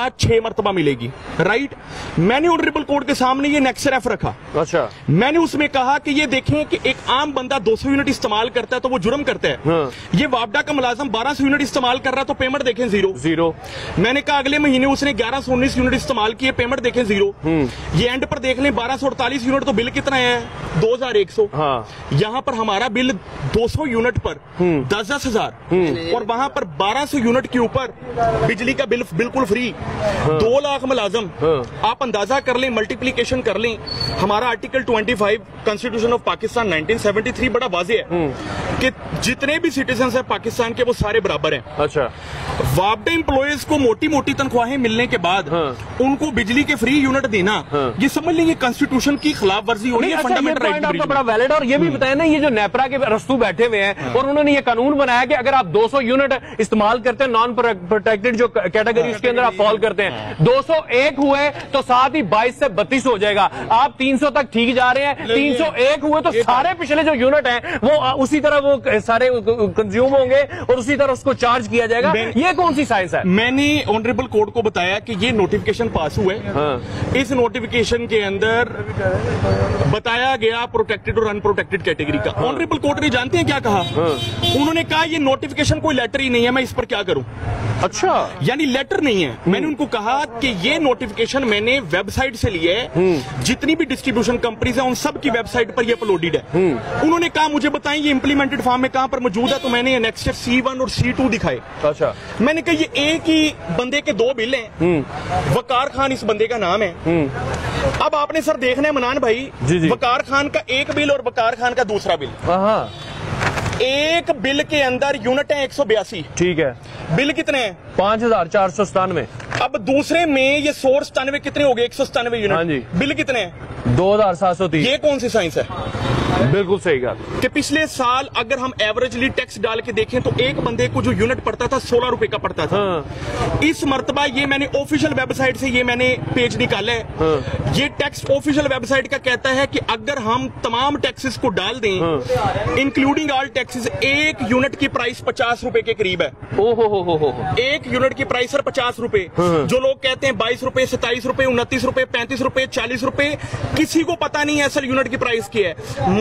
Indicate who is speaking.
Speaker 1: आज 6 मरतबा मिलेगी, राइट। मैंने ऑनरेबल कोर्ट के सामने ये नेक्स्ट रेफ रखा।
Speaker 2: अच्छा।
Speaker 1: मैंने उसमें कहा कि ये देखें कि एक आम बंदा 200 यूनिट इस्तेमाल करता है तो वो जुर्म करता है।
Speaker 2: हाँ।
Speaker 1: ये वापडा का मुलाजम 1200 यूनिट इस्तेमाल कर रहा है तो पेमेंट देखें जीरो। मैंने कहा अगले महीने उसने 1119 यूनिट इस्तेमाल किए, पेमेंट देखें जीरो। ये एंड पर देख लें 1248 यूनिट, तो बिल कितना है 2100।
Speaker 2: हाँ।
Speaker 1: यहाँ पर हमारा बिल 200 यूनिट पर 10,000 और वहां पर 1200 यूनिट के ऊपर बिजली का बिल बिल्कुल फ्री। 2 लाख मुलाजम, आप अंदाजा कर लें, मल्टीप्लीकेशन कर लें। हमारा आर्टिकल 25 कॉन्स्टिट्यूशन ऑफ पाकिस्तान 1973 बड़ा वाज़ेह है कि जितने भी सिटीजन हैं पाकिस्तान के वो सारे बराबर हैं।
Speaker 2: अच्छा।
Speaker 1: वापडा एम्प्लॉयज को मोटी मोटी तनख्वाहें मिलने के बाद उनको बिजली के फ्री यूनिट देना, ये समझ लेंगे कॉन्स्टिट्यूशन की खिलाफ वर्जी हो रही है, फंडामेंटल राइट
Speaker 2: आपका बड़ा वैलिड। और ये भी बताया ना, ये जो नेपरा के रस्तू बैठे हुए हैं और उन्होंने ये कानून बनाया कि अगर आप 200 यूनिट इस्तेमाल करते हैं, नॉन प्रोटेक्टेड जो कैटेगरी उसके अंदर आप फॉल करते हैं, 201 हुए तो साथ ही 22 से 32 हो जाएगा। आप 300 तक ठीक जा रहे हैं, 301 हुए तो सारे पिछले जो यूनिट हैं वो उसी तरह वो सारे कंज्यूम होंगे और उसी तरह उसको चार्ज किया जाएगा। ये कौन सी साइंस है?
Speaker 1: मैंने ऑनरेबल कोर्ट को बताया कि ये नोटिफिकेशन पास हुए। इस नोटिफिकेशन के अंदर बताया गया प्रोटेक्टेड और अनप्रोटेक्टेड कैटेगरी का। ऑनरेबल कोर्ट ने जानते हैं क्या कहा? उन्होंने कहा ये नोटिफिकेशन कोई लेटर ही नहीं है, मैं इस पर क्या करूं।
Speaker 2: अच्छा, यानी
Speaker 1: लेटर नहीं है। मैंने उनको कहा कि ये नोटिफिकेशन मैंने वेबसाइट से लिए है, जितनी भी डिस्ट्रीब्यूशन कंपनीज हैं उन सब की वेबसाइट पर ये अपलोडेड है। उन्होंने कहा मुझे बताएं ये इंप्लीमेंटेड फॉर्म में कहां पर मौजूद है, तो मैंने नेक्स्ट C1 और C2 दिखाए।
Speaker 2: अच्छा।
Speaker 1: मैंने कहा ये एक ही बंदे के 2 बिल हैं, वकार खान इस बंदे का नाम है। अब आपने सर देखना है मनान भाई, वकार खान का एक बिल और वकार खान का दूसरा बिल। एक बिल के अंदर यूनिट है 182, ठीक है। बिल कितने हैं?
Speaker 2: 5497।
Speaker 1: अब दूसरे में ये 197 कितने हो गए? 197 यूनिट।
Speaker 2: हाँ जी।
Speaker 1: बिल कितने हैं?
Speaker 2: 2730।
Speaker 1: ये कौन सी साइंस है?
Speaker 2: बिल्कुल सही बात
Speaker 1: कि पिछले साल अगर हम एवरेजली टैक्स डाल के देखें तो एक बंदे को जो यूनिट पड़ता था 16 रुपए का पड़ता था। इस मर्तबा ये मैंने ऑफिशियल वेबसाइट से ये मैंने पेज निकाला है। ये टैक्स ऑफिशियल वेबसाइट का कहता है कि अगर हम तमाम टैक्सेस को डाल दें, इंक्लूडिंग ऑल टैक्सेस, एक यूनिट की प्राइस 50 रुपए के करीब है। एक यूनिट की प्राइस सर 50 रुपए। जो लोग कहते हैं 22 रुपए, 27 रुपए, 29 रुपए, 35 रुपए, 40 रुपए, किसी को पता नहीं है असल यूनिट की प्राइस क्या है।